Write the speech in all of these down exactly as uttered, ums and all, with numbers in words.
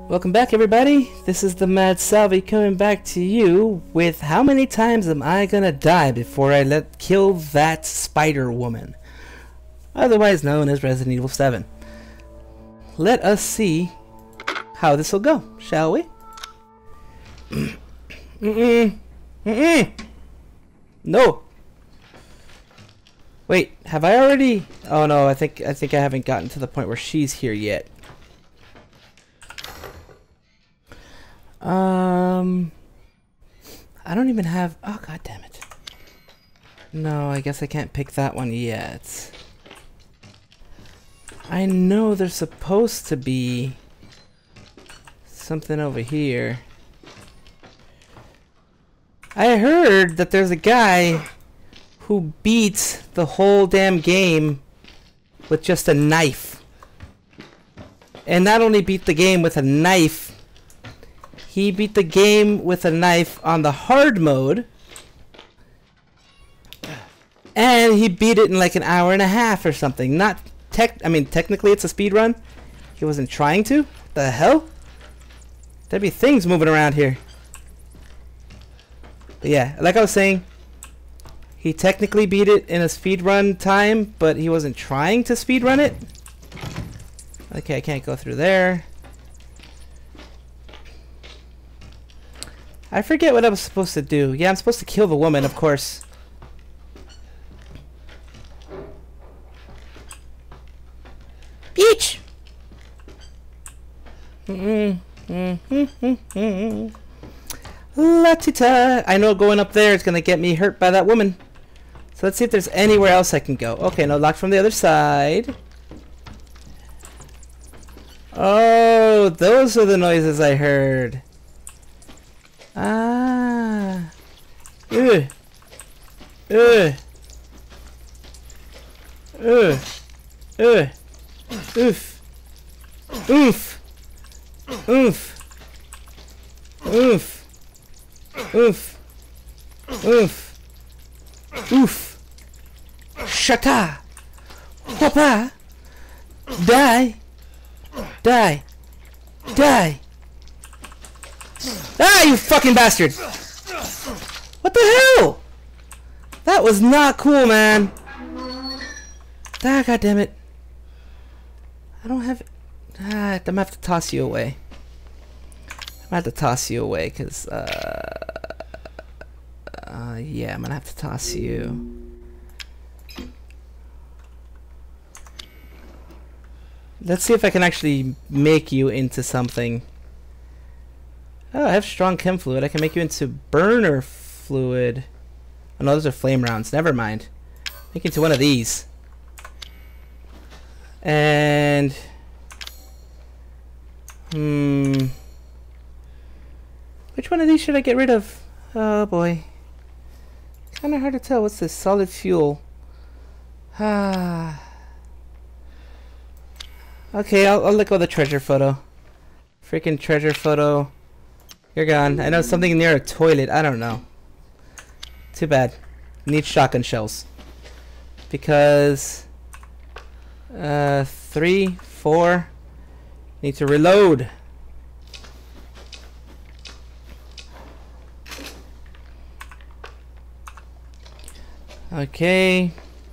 Welcome back, everybody. This is the Mad Salvi coming back to you with how many times am I gonna die before I let kill that spider woman, otherwise known as Resident Evil seven. Let us see how this will go, shall we? Mm-mm. Mm-mm. No. Wait, have I already? Oh no, I think I think I haven't gotten to the point where she's here yet. Um, I don't even have. Oh god damn it! No, I guess I can't pick that one yet. I know there's supposed to be something over here. I heard that there's a guy who beats the whole damn game with just a knife. And not only beat the game with a knife, he beat the game with a knife on the hard mode. And he beat it in like an hour and a half or something. Not tech I mean technically it's a speed run. He wasn't trying to. What the hell? There'd be things moving around here. But yeah, like I was saying, he technically beat it in a speedrun time, but he wasn't trying to speedrun it. Okay, I can't go through there. I forget what I was supposed to do. Yeah, I'm supposed to kill the woman, of course. Peach! Mm-mm. Mm-hmm. La-ti-ta. I know going up there is going to get me hurt by that woman. So let's see if there's anywhere else I can go. Okay, no, locked from the other side. Oh, those are the noises I heard. Ah. Ugh. Ugh. Ugh. Ugh. Oof. Oof. Oof. Oof. Oof. Oof. Oof. Shata. Whapa. Die. Die. Die. Ah, you fucking bastard! What the hell? That was not cool, man. Ah, god damn it. I don't have. Ah, I'm gonna have to toss you away. I'm gonna have to toss you away, cause uh, uh, yeah, I'm gonna have to toss you. Let's see if I can actually make you into something. Oh, I have strong chem fluid. I can make you into burner fluid. Oh no, those are flame rounds. Never mind. Make you into one of these. And hmm, which one of these should I get rid of? Oh boy, kind of hard to tell. What's this? Solid fuel. Ah. Okay, I'll, I'll let go of the treasure photo. Freaking treasure photo. You're gone. I know something near a toilet. I don't know. Too bad. Need shotgun shells. Because uh three, four. Need to reload. Okay.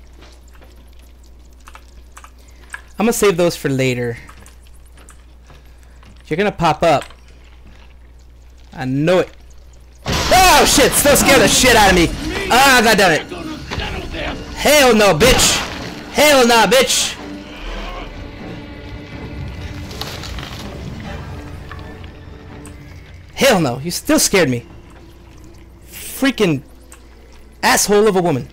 I'm gonna save those for later. You're gonna pop up. I know it. Oh shit! Still scared the shit out of me. Ah, god damn it! Hell no, bitch! Hell no, bitch! Hell no! You still scared me. Freaking asshole of a woman.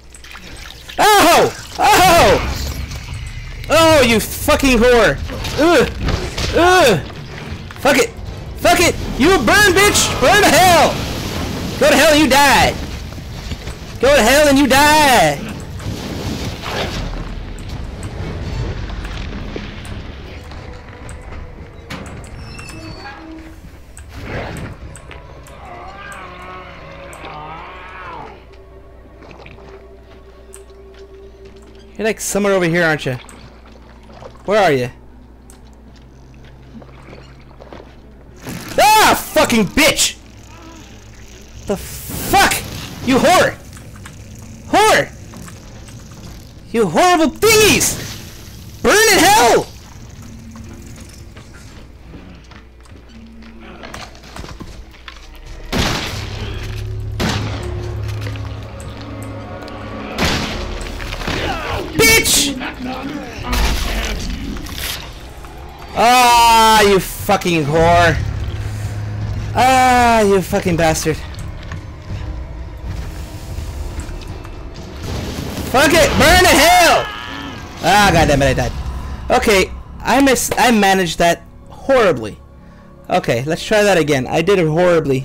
Oh! Oh! Oh, you fucking whore! Ugh! Ugh! Fuck it! Fuck it! You burn, bitch! Burn to hell! Go to hell and you die! Go to hell and you die! You're like somewhere over here, aren't you? Where are you? fucking bitch! The fuck? You whore! Whore! You horrible thingies! Burn in hell! Bitch! Ah, you fucking whore. Ah, you fucking bastard. Fuck it! Burn in hell! Ah, goddammit, I died. Okay, I miss. I managed that horribly. Okay, let's try that again. I did it horribly.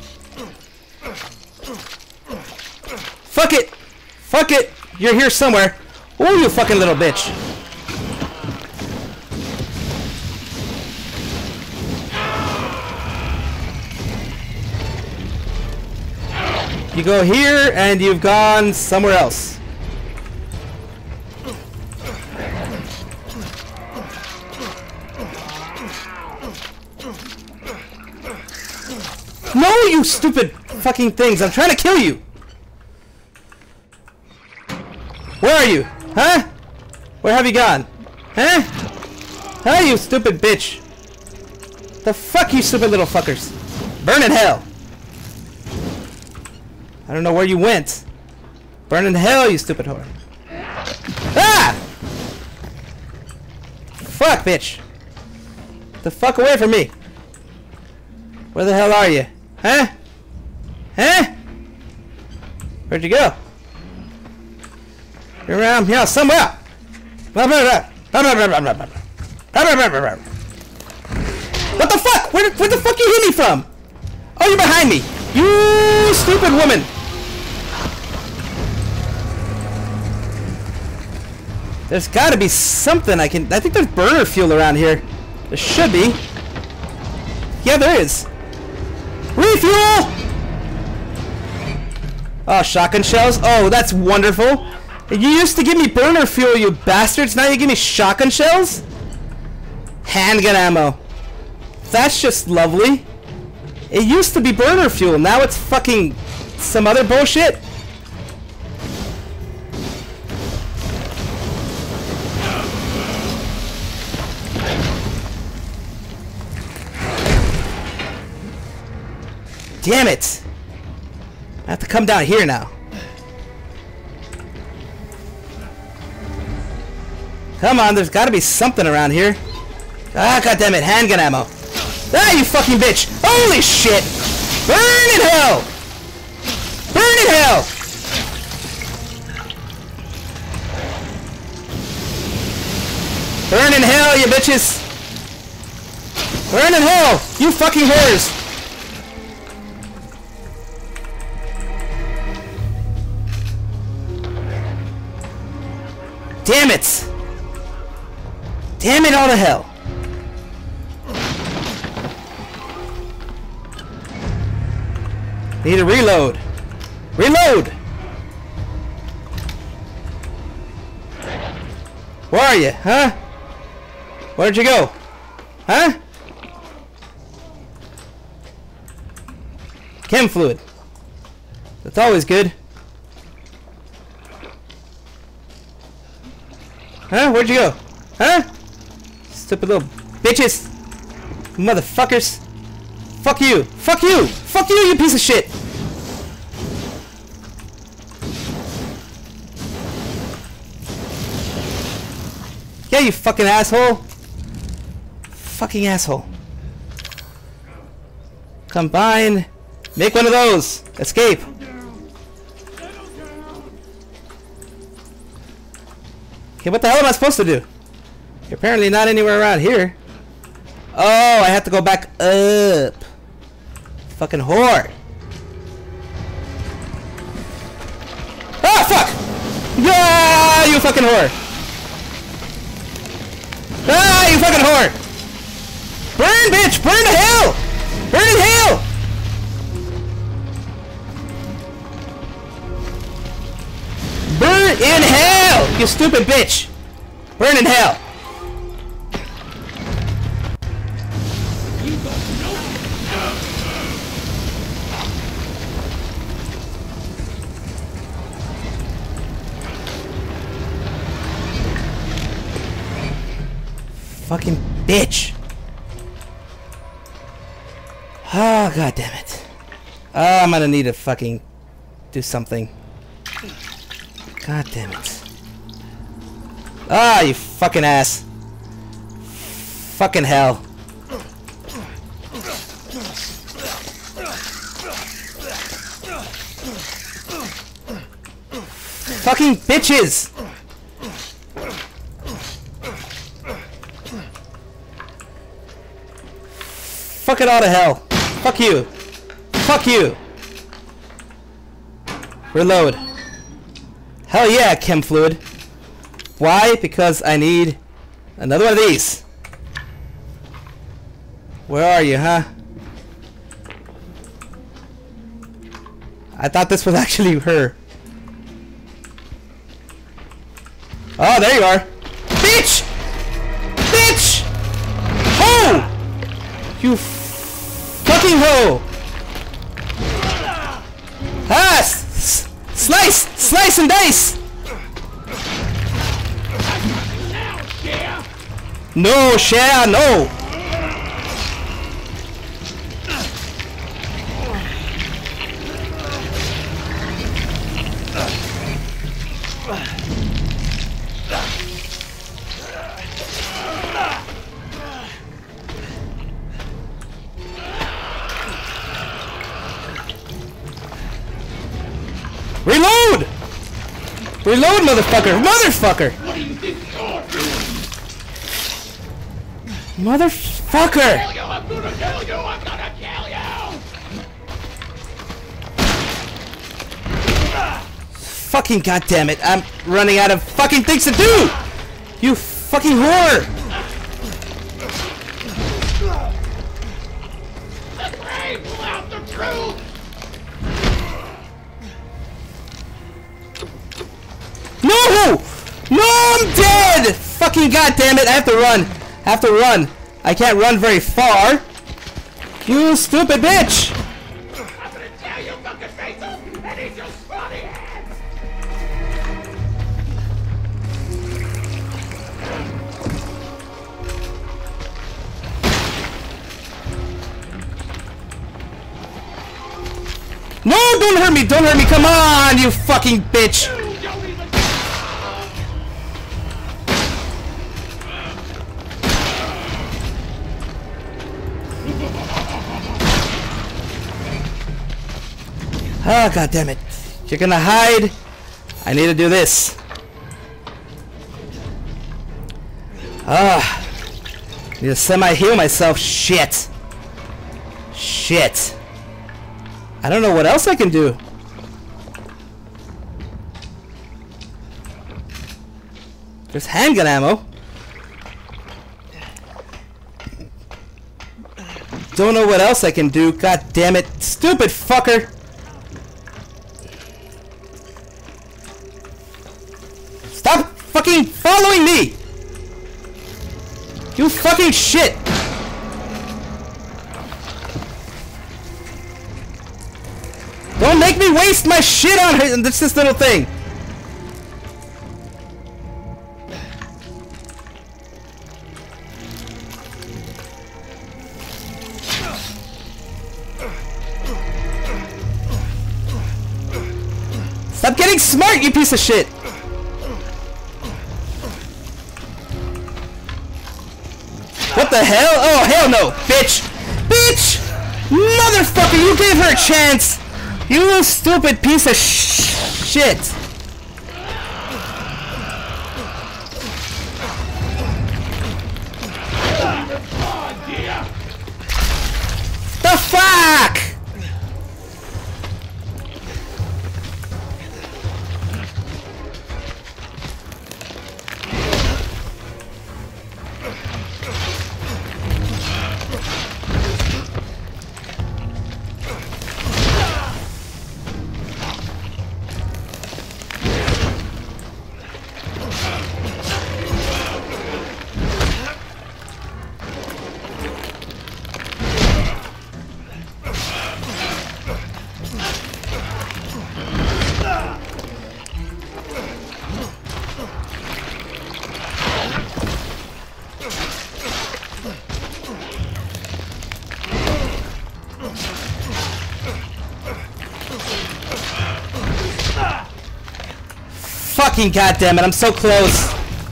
Fuck it! Fuck it! You're here somewhere. Oh, you fucking little bitch. You go here, and you've gone somewhere else. No, you stupid fucking things! I'm trying to kill you! Where are you? Huh? Where have you gone? Huh? Huh, you stupid bitch! The fuck, you stupid little fuckers! Burn in hell! I don't know where you went. Burn in hell, you stupid whore. Ah! Fuck, bitch! The fuck away from me! Where the hell are you? Huh? Huh? Where'd you go? You're around here somewhere! What the fuck? Where, where the fuck you hit me from? Oh, you're behind me! You stupid woman! There's gotta be something I can... I think there's burner fuel around here. There should be. Yeah, there is. Refuel! Oh, shotgun shells? Oh, that's wonderful. You used to give me burner fuel, you bastards. Now you give me shotgun shells? Handgun ammo. That's just lovely. It used to be burner fuel. Now it's fucking some other bullshit. Damn it! I have to come down here now. Come on, there's gotta be something around here. Ah, goddammit, handgun ammo. Ah, you fucking bitch! Holy shit! Burn in hell! Burn in hell! Burn in hell, you bitches! Burn in hell! You fucking whores! Damn it! Damn it all to hell! Need to reload. Reload! Where are you, huh? Where'd you go? Huh? Chem fluid. That's always good. Huh? Where'd you go? Huh? Stupid little bitches! Motherfuckers! Fuck you! Fuck you! Fuck you, you piece of shit! Yeah, you fucking asshole! Fucking asshole. Combine. Make one of those! Escape! Okay, what the hell am I supposed to do? You're apparently not anywhere around here. Oh, I have to go back up. Fucking whore. Ah, fuck! Yeah, you fucking whore. Ah, you fucking whore. Burn, bitch! Burn to hell! Burn in hell! Burn in hell! You stupid bitch! Burn in hell! fucking bitch. Oh, god damn it. Oh, I'm gonna need to fucking do something. God damn it. Ah, you fucking ass. Fucking hell. Fucking bitches! Fuck it all to hell. Fuck you. Fuck you. Reload. Hell yeah, chem fluid. Why? Because I need another one of these. Where are you, huh? I thought this was actually her. Oh, there you are. Bitch! Bitch! Ho! You fucking hoe! Ah! S slice! Slice and dice! No, share, no! Reload! Reload, motherfucker! Motherfucker! What do you think you're doing? Motherfucker! Kill you! I'm gonna kill you! I'm gonna kill you! Fucking goddamn it! I'm running out of fucking things to do! You fucking whore! The grave will out the truth! No! No, I'm dead! Fucking goddamn it! I have to run. I have to run. I can't run very far. You stupid bitch! I'm gonna tell you fucking faces and eat your spotty hands! No, don't hurt me! Don't hurt me! Come on, you fucking bitch! You don't even... Oh, god damn it. You're gonna hide. I need to do this. Ah. Need to semi-heal myself. Shit. Shit. I don't know what else I can do. There's handgun ammo. Don't know what else I can do. God damn it. Stupid fucker. Stop fucking following me! You fucking shit! Don't make me waste my shit on her, this, this little thing! Stop getting smart, you piece of shit! What the hell? Oh, hell no! Bitch! Bitch! Motherfucker, you gave her a chance! You stupid piece of sh shit! The fuck? Fucking goddamn it! I'm so close.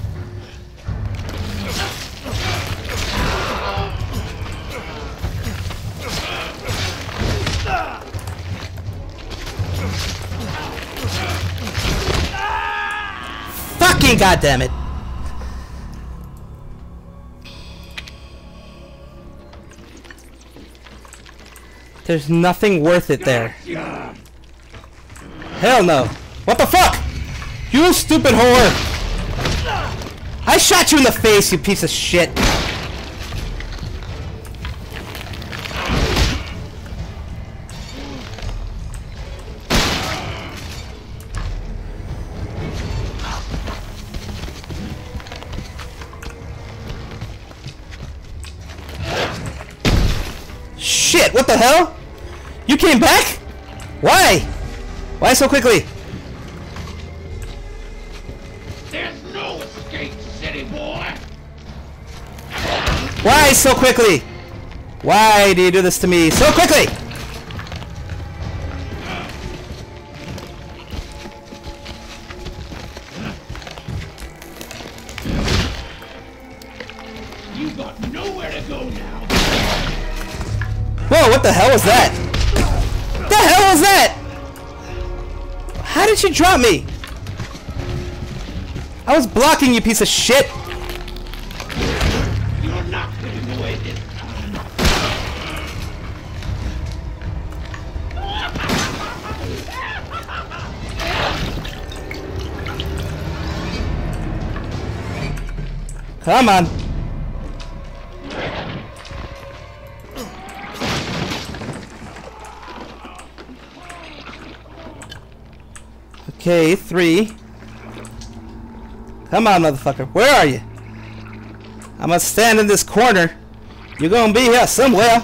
Fucking goddamn it! There's nothing worth it there. Hell no. What the fuck? You stupid whore! I shot you in the face, you piece of shit. Shit, what the hell? You came back? Why? Why so quickly? There's no escape, city boy. Why so quickly? Why do you do this to me so quickly? You got nowhere to go now. Whoa, what the hell was that? What the hell was that? How did she drop me? I was blocking, you piece of shit. You're not getting away this time. Come on. Okay, three. Come on, motherfucker. Where are you? I'm gonna stand in this corner. You're gonna be here somewhere.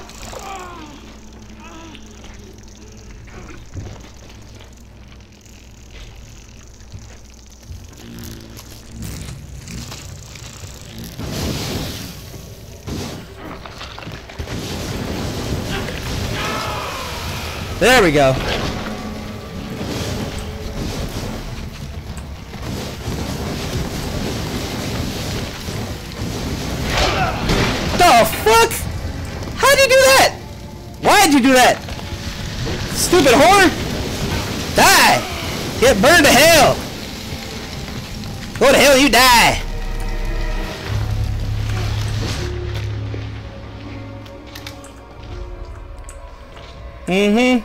There we go. The fuck? How'd you do that? Why'd you do that? Stupid whore! Die! Get burned to hell! Go to hell, you die! Mm-hmm.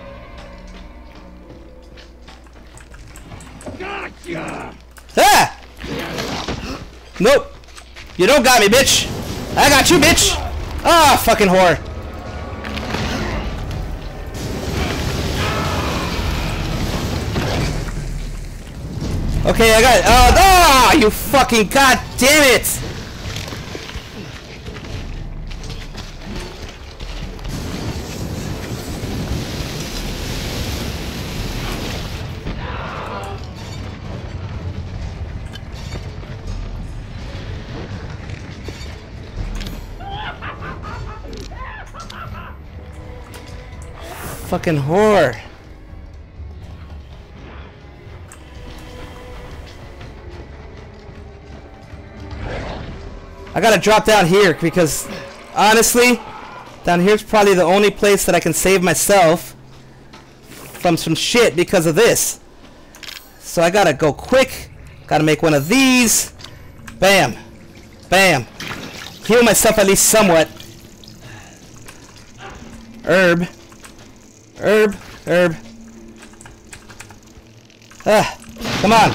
Gotcha. Ah! Nope. You don't got me, bitch. I got you, bitch. Ah, fucking whore. Okay, I got it. Oh, oh, you fucking god damn it. Fucking whore. I gotta drop down here because honestly, down here's probably the only place that I can save myself from some shit because of this. So I gotta go quick. Gotta make one of these. Bam. Bam. Heal myself at least somewhat. Herb. Herb. Herb. Ah. Come on.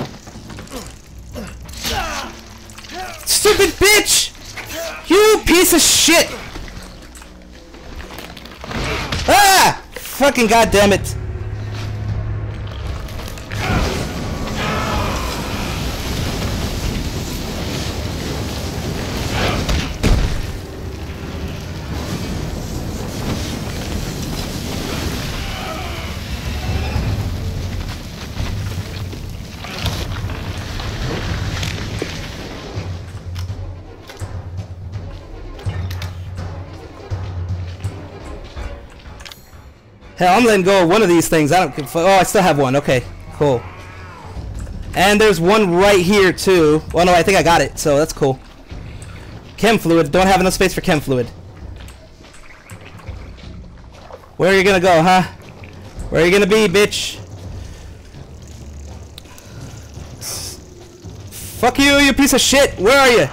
Stupid bitch! You piece of shit! Ah! Fucking goddamn it! Hell, I'm letting go of one of these things. I don't give a fuck. Oh, I still have one. Okay, cool. And there's one right here too. Well, no, I think I got it, so that's cool. Chem fluid. Don't have enough space for chem fluid. Where are you gonna go, huh? Where are you gonna be, bitch? Fuck you, you piece of shit! Where are you?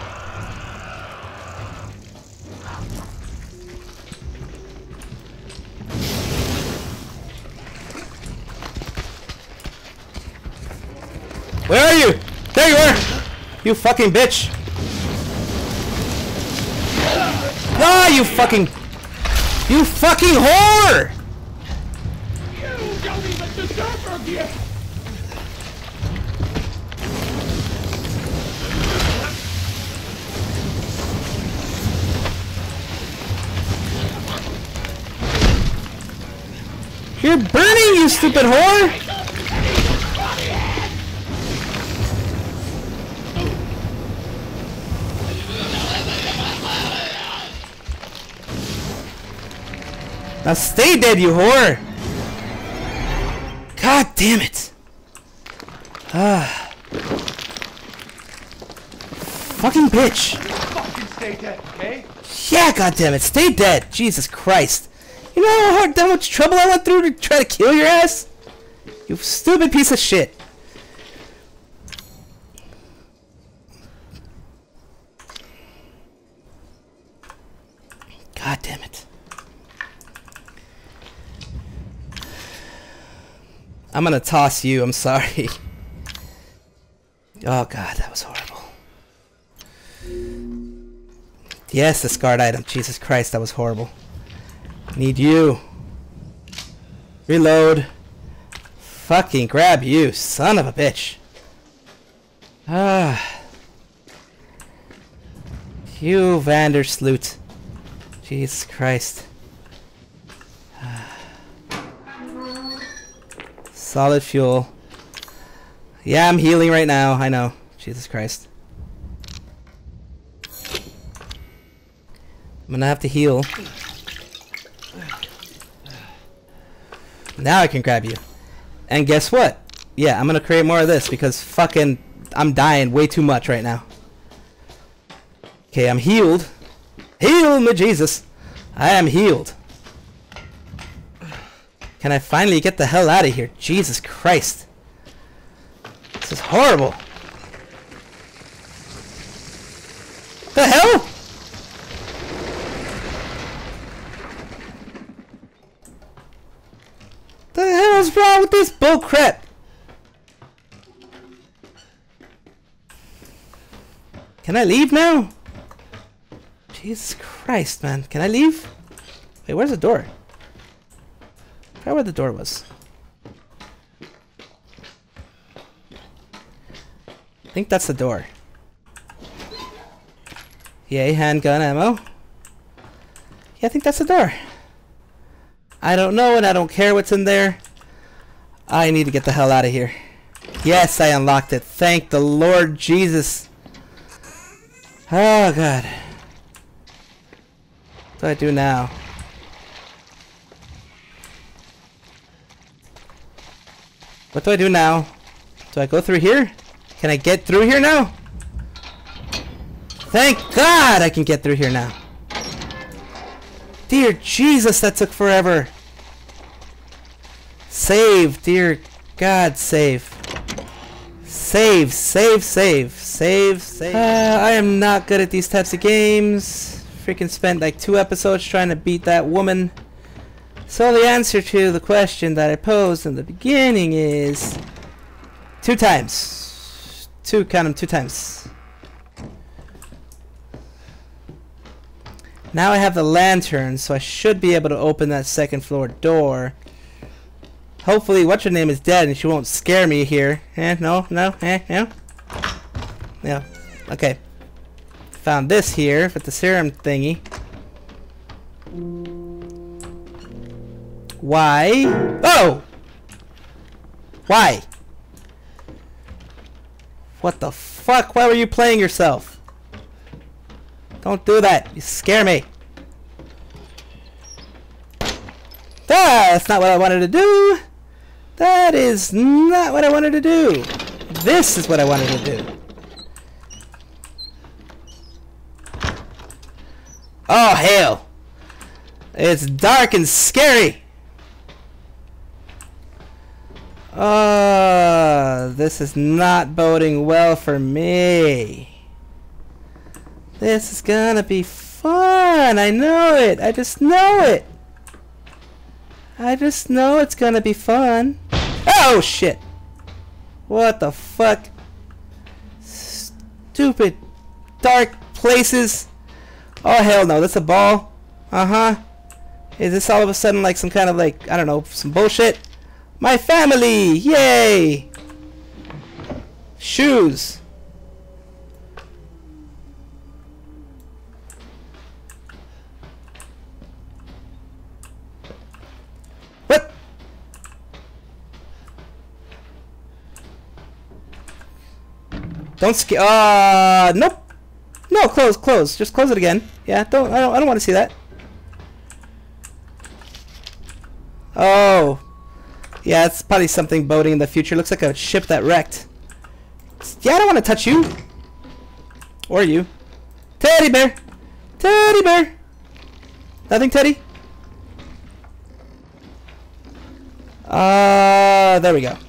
Where are you? There you are! You fucking bitch! Ah, you fucking... You fucking whore! You don't even deserve her gift! You're burning, you stupid whore! Now stay dead, you whore! God damn it! Ah. Fucking bitch! Fucking stay dead, okay? Yeah, god damn it, stay dead! Jesus Christ! You know how hard, how much trouble I went through to try to kill your ass? You stupid piece of shit! God damn it. I'm gonna toss you, I'm sorry. Oh god, that was horrible. Yes, discard item. Jesus Christ, that was horrible. Need you. Reload. Fucking grab you, son of a bitch. Ah. You Vandersloot. Jesus Christ. Solid fuel. Yeah, I'm healing right now. I know. Jesus Christ. I'm gonna have to heal. Now I can grab you. And guess what? Yeah, I'm gonna create more of this because fucking I'm dying way too much right now. Okay, I'm healed. Heal me, Jesus. I am healed. Can I finally get the hell out of here? Jesus Christ. This is horrible. The hell? The hell is wrong with this bullcrap? Can I leave now? Jesus Christ, man. Can I leave? Wait, where's the door? I forgot where the door was. I think that's the door. Yay, handgun ammo. Yeah, I think that's the door. I don't know and I don't care what's in there. I need to get the hell out of here. Yes, I unlocked it. Thank the Lord Jesus. Oh, God. What do I do now? What do I do now? Do I go through here? Can I get through here now? Thank God I can get through here now. Dear Jesus, that took forever. Save, dear God, save. Save, save, save, save, save. Uh, I am not good at these types of games. Freaking spent like two episodes trying to beat that woman. So the answer to the question that I posed in the beginning is two times. Two, count them, two times. Now I have the lantern, so I should be able to open that second floor door. Hopefully, what's her name is dead and she won't scare me here. Eh, no, no, eh, no. Yeah, okay. Found this here with the serum thingy. Why? Oh! Why? What the fuck? Why were you playing yourself? Don't do that. You scare me. That's not what I wanted to do. That is not what I wanted to do. This is what I wanted to do. Oh, hell. It's dark and scary. Uh, this is not boding well for me. This is gonna be fun. I know it. I just know it. I just know it's gonna be fun. Oh, shit. What the fuck? Stupid dark places. Oh, hell no. That's a ball. Uh-huh. Is this all of a sudden like some kind of like, I don't know, some bullshit? My family! Yay! Shoes. What? Don't scare. Uh, nope. No, close, close. Just close it again. Yeah, don't. I don't. I don't want to see that. Oh. Yeah, it's probably something boating in the future. Looks like a ship that wrecked. Yeah, I don't want to touch you. Or you. Teddy bear. Teddy bear. Nothing, Teddy? Uh, there we go.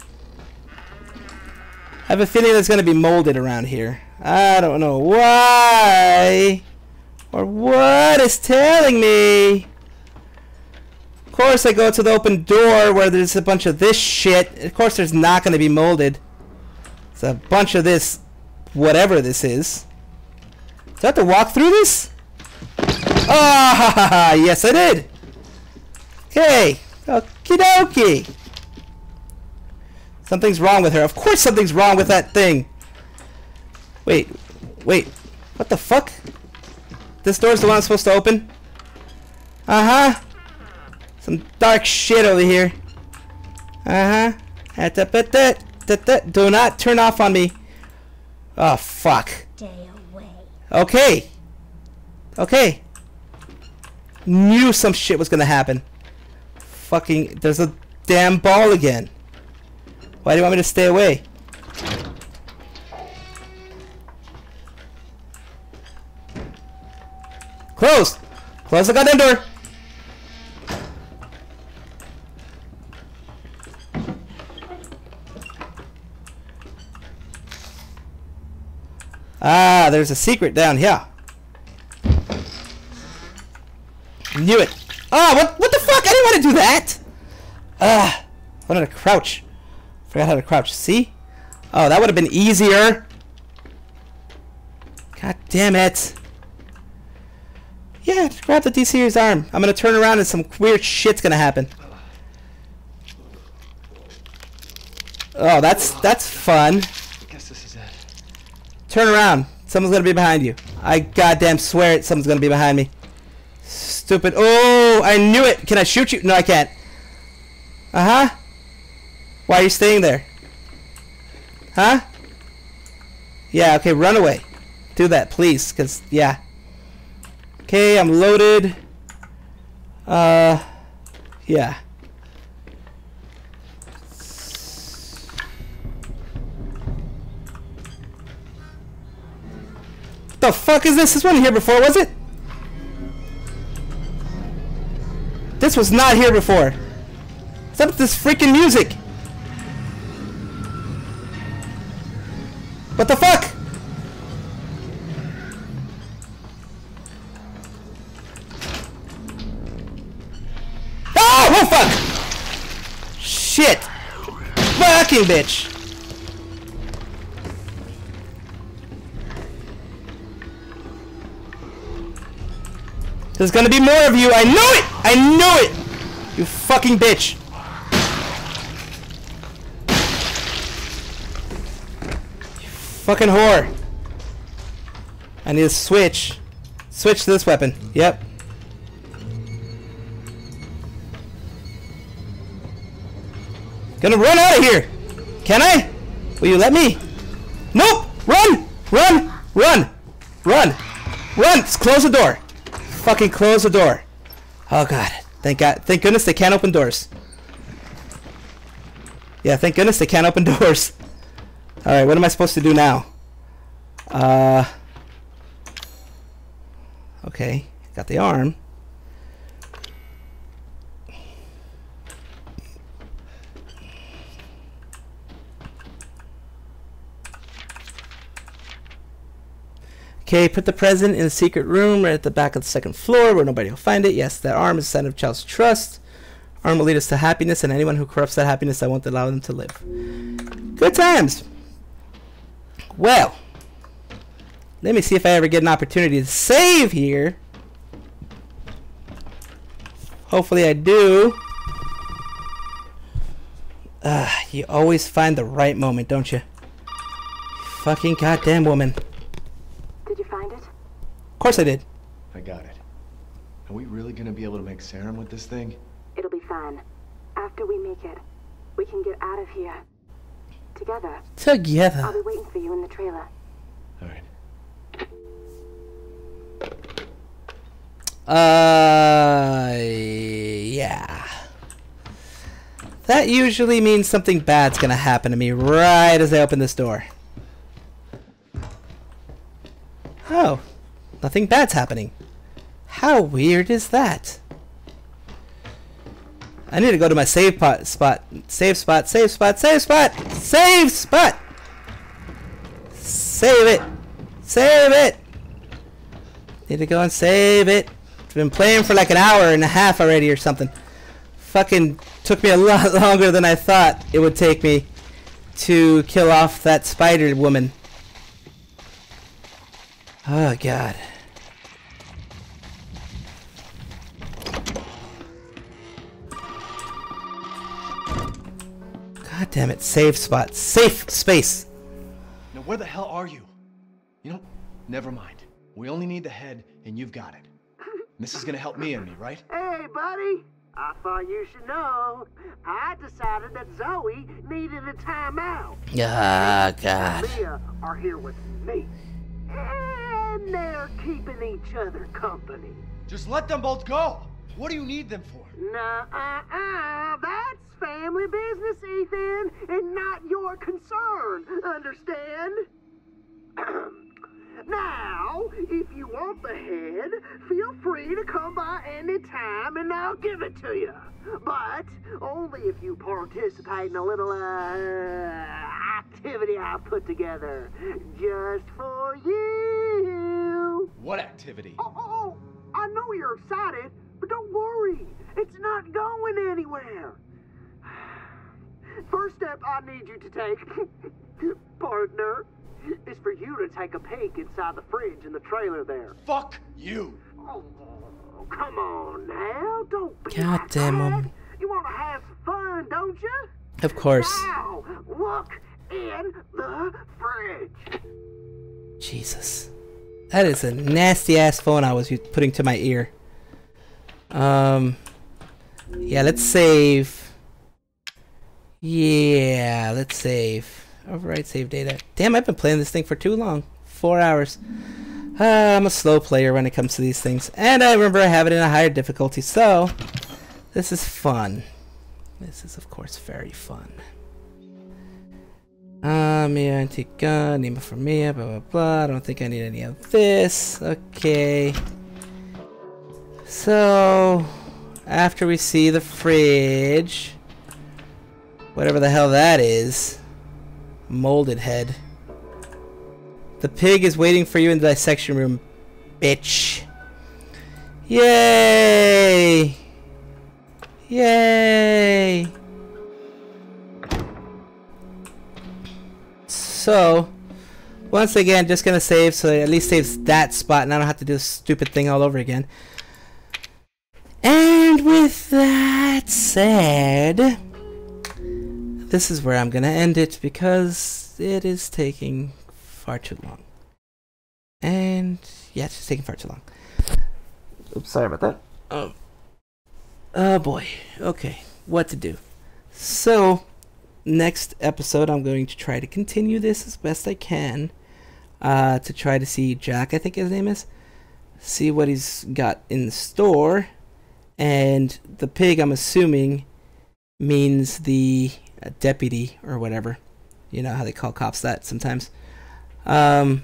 I have a feeling it's going to be molded around here. I don't know why. Or what it's telling me. Of course I go to the open door where there's a bunch of this shit. Of course there's not going to be molded. It's a bunch of this, whatever this is. Do I have to walk through this? Oh, ha, ha, ha. Yes I did. Okay. Okie dokie. Something's wrong with her. Of course something's wrong with that thing. Wait. Wait. What the fuck? This door's the one I'm supposed to open? Uh-huh. Some dark shit over here. Uh-huh. Do not turn off on me. Oh, fuck. Stay away. Okay. Okay. Knew some shit was gonna happen. Fucking, there's a damn ball again. Why do you want me to stay away? Close! Close the goddamn door! Ah, there's a secret down here. Knew it. Oh, what, what the fuck? I didn't want to do that! Ah, I wanted to crouch. Forgot how to crouch. See? Oh, that would have been easier. God damn it. Yeah, just grab the D C's arm. I'm gonna turn around and some weird shit's gonna happen. Oh, that's that's fun. I guess this is it. Turn around. Someone's gonna be behind you. I goddamn swear it. Someone's gonna be behind me. Stupid. Oh, I knew it. Can I shoot you? No, I can't. Uh huh. Why are you staying there? Huh? Yeah. Okay. Run away. Do that, please. Cause yeah. Okay, I'm loaded. Uh, yeah. What the fuck is this? This wasn't here before, was it? This was not here before. What's up with this freaking music? What the fuck? Oh, fuck! Shit! Fucking bitch! There's gonna be more of you. I knew it! I knew it! You fucking bitch! You fucking whore! I need a switch. Switch to this weapon. Yep. Gonna run out of here! Can I? Will you let me? Nope! Run! Run! Run! Run! Run! Just close the door! Fucking close the door! Oh god. Thank god. Thank goodness they can't open doors. Yeah, thank goodness they can't open doors. Alright, what am I supposed to do now? Uh... Okay, got the arm. Okay, put the present in a secret room right at the back of the second floor where nobody will find it. Yes, that arm is a sign of child's trust. Arm will lead us to happiness, and anyone who corrupts that happiness, I won't allow them to live. Good times! Well, let me see if I ever get an opportunity to save here. Hopefully I do. Uh, you always find the right moment, don't you? Fucking goddamn woman. Did you find it? Of course I did. I got it. Are we really gonna be able to make serum with this thing? It'll be fine. After we make it, we can get out of here. Together. Together. I'll be waiting for you in the trailer. Alright. Uh, yeah. That usually means something bad's gonna happen to me right as I open this door. Oh, nothing bad's happening. How weird is that? I need to go to my save pot spot. Save spot, save spot, save spot, save spot! Save it! Save it! Need to go and save it. It's been playing for like an hour and a half already or something. Fucking took me a lot longer than I thought it would take me to kill off that spider woman. Oh god. God damn it. Save spot. Safe space. Now where the hell are you? You know, never mind. We only need the head and you've got it. This is gonna help Mia and me, right? Hey, buddy. I thought you should know. I decided that Zoe needed a timeout. Ah, God. Mia are here with me. And they're keeping each other company. Just let them both go! What do you need them for? Nuh-uh-uh. That's family business, Ethan, and not your concern. Understand? Now, if you want the head, feel free to come by any time and I'll give it to you. But only if you participate in a little uh, activity I put together just for you. What activity? Oh, oh, oh, I know you're excited, but don't worry. It's not going anywhere. First step I need you to take, partner, is for you to take a peek inside the fridge in the trailer there. Fuck you! Oh, come on now, don't be God like damn that. 'em. You want to have some fun, don't you? Of course. Now, look in the fridge. Jesus. That is a nasty ass phone I was putting to my ear. Um. Yeah, let's save. Yeah, let's save. Override save data. Damn, I've been playing this thing for too long. Four hours. Uh, I'm a slow player when it comes to these things. And I remember I have it in a higher difficulty, so this is fun. This is, of course, very fun. Uh, Mia, antique gun, Nemo for Mia, blah, blah, blah. I don't think I need any of this. Okay. So, after we see the fridge, whatever the hell that is, molded head. The pig is waiting for you in the dissection room, bitch. Yay! Yay! So, once again, just gonna save, so it at least saves that spot, and I don't have to do this stupid thing all over again. And with that said, this is where I'm gonna end it because it is taking far too long. And yeah, it's just taking far too long. Oops, sorry about that. Oh, oh boy. Okay, what to do? So, next episode, I'm going to try to continue this as best I can. Uh, to try to see Jack, I think his name is. See what he's got in the store. And the pig, I'm assuming, means the uh, deputy or whatever. You know how they call cops that sometimes. Um,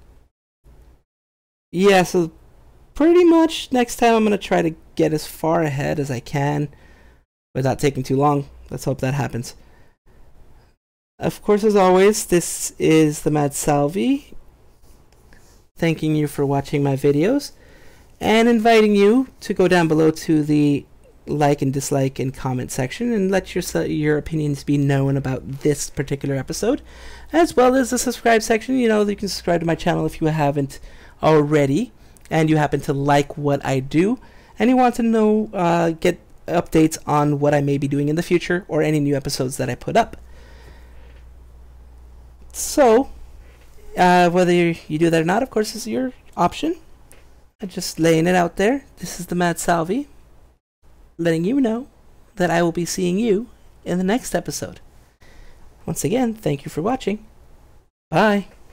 yeah, so pretty much next time I'm going to try to get as far ahead as I can without taking too long. Let's hope that happens. Of course, as always, this is the Mad Salvi, thanking you for watching my videos and inviting you to go down below to the like and dislike and comment section and let your your opinions be known about this particular episode, as well as the subscribe section. You know, you can subscribe to my channel if you haven't already and you happen to like what I do and you want to know uh, get updates on what I may be doing in the future or any new episodes that I put up. So uh, whether you do that or not, of course, is your option. I'm just laying it out there. This is the Mad Salvi, letting you know that I will be seeing you in the next episode. Once again, thank you for watching. Bye.